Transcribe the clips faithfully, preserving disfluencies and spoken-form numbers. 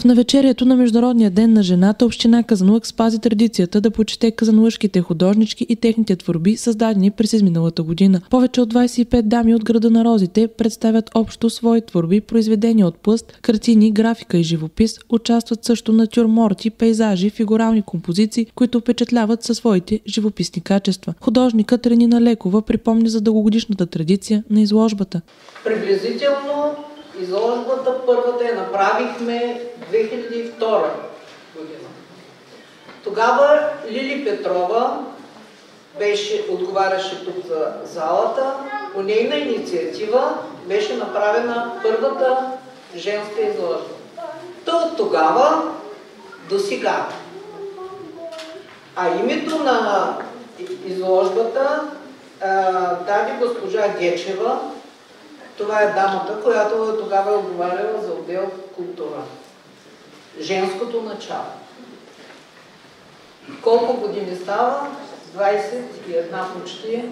В навечерието на Международния ден на жената община Казанлък спази традицията да почете казанлъшките художнички и техните творби, създадени през изминалата година. Повече от двадесет и пет дами от града на розите представят общо свои творби, произведения от плъст, картини, графика и живопис, участват също натюрморти, пейзажи, фигурални композиции, които впечатляват със своите живописни качества. Художникът Ренина Лекова припомня за дългогодишната традиция на изложбата. Приблизително изложбата първата я направихме две хиляди и втора година. Тогава Лили Петрова беше, отговаряше тук за залата. По нейна инициатива беше направена първата женска изложба. То от тогава до сега. А името на изложбата а, даде госпожа Гечева. Това е дамата, която тогава е отговаряла за отдел култура. Женското начало. Колко години става? двадесет и една почти.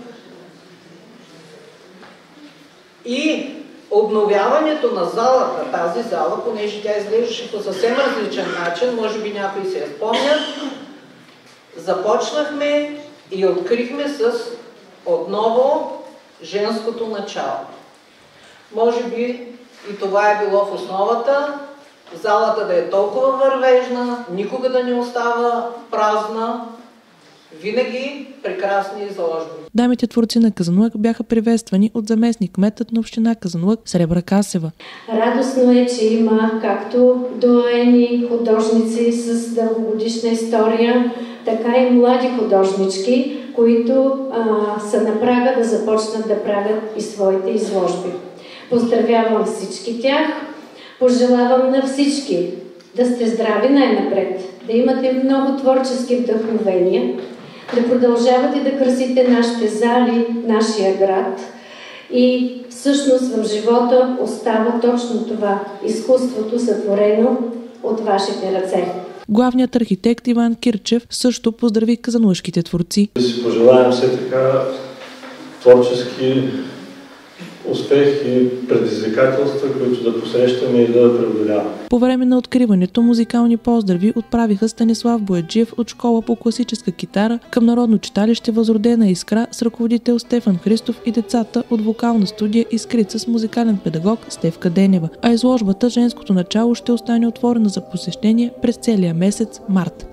И обновяването на залата, тази зала, понеже тя изглеждаше по съвсем различен начин, може би някои се я спомнят, започнахме и открихме с отново женското начало. Може би и това е било в основата, залата да е толкова вървежна, никога да не остава празна, винаги прекрасни изложби. Дамите творци на Казанлък бяха приветствани от заместник-кметът на община Казанлък Сребра Касева. Радостно е, че има както доайни художници с дългогодишна история, така и млади художнички, които а, са на прага да започнат да правят и своите изложби. Поздравявам всички тях, пожелавам на всички да сте здрави най-напред, да имате много творчески вдъхновения, да продължавате да красите нашите зали, нашия град и всъщност в живота остава точно това – изкуството сътворено от вашите ръце. Главният архитект Иван Кирчев също поздрави казанлъшките творци. Да си пожелаем все така творчески успех и предизвикателства, които да посрещаме и да преодоляваме. По време на откриването музикални поздрави отправиха Станислав Бояджиев от школа по класическа китара към Народно читалище Възродена искра с ръководител Стефан Христов и децата от вокална студия Искрица с музикален педагог Стефка Денева. А изложбата «Женското начало» ще остане отворена за посещение през целия месец март.